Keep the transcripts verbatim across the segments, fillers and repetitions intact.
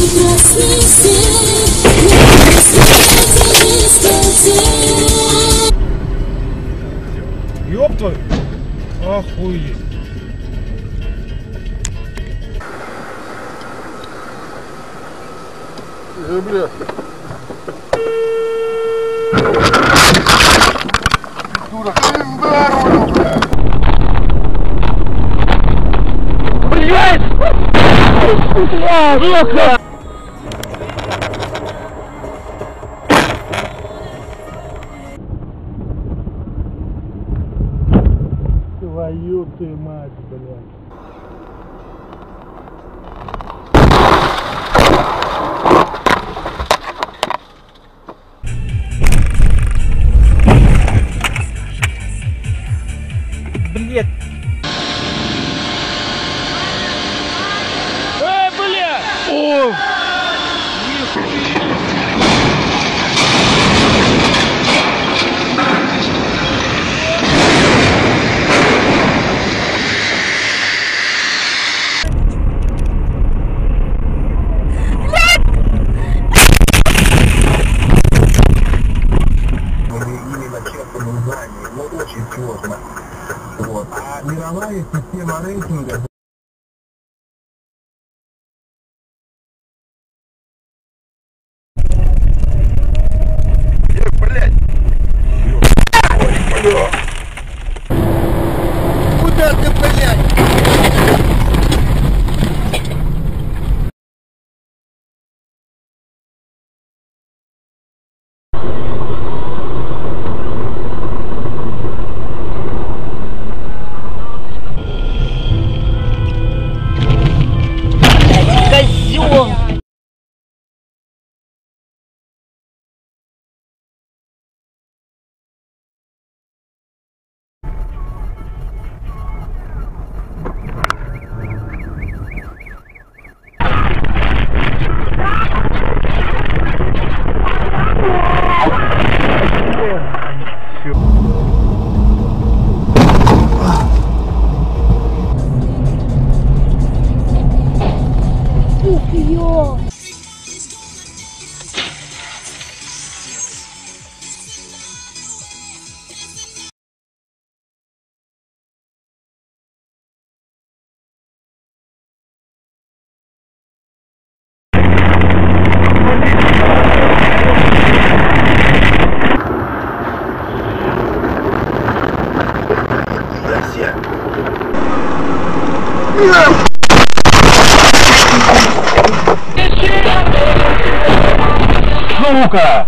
Ёб твою! Охуеть! Э, бля. Дура, пизда рулю, бля. Блять! Бля, сука! Твою ты мать, блядь. Блядь. Эй, блядь! О! Но очень сложно. Вот. А мировая система рейтинга Куда ты, блядь? Козёл! Ух, ё! Сука!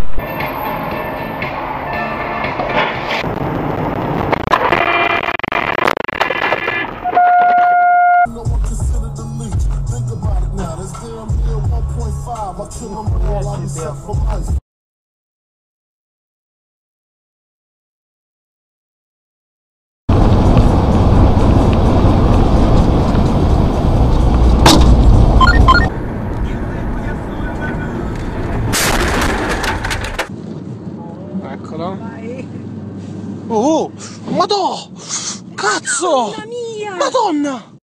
Eccolo. Oh, madò! Cazzo! Madonna!